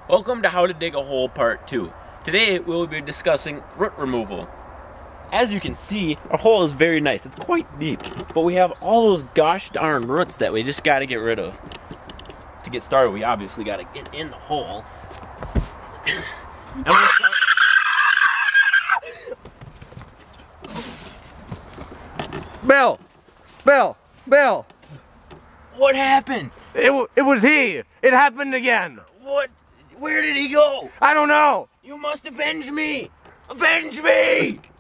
Welcome to How to Dig a Hole Part 2. Today we'll be discussing root removal. As you can see, our hole is very nice. It's quite deep, but we have all those gosh darn roots that we just got to get rid of. To get started, we obviously got to get in the hole. And we'll start. Bill! What happened? It was he! It happened again! What? Where did he go? I don't know! You must avenge me! Avenge me!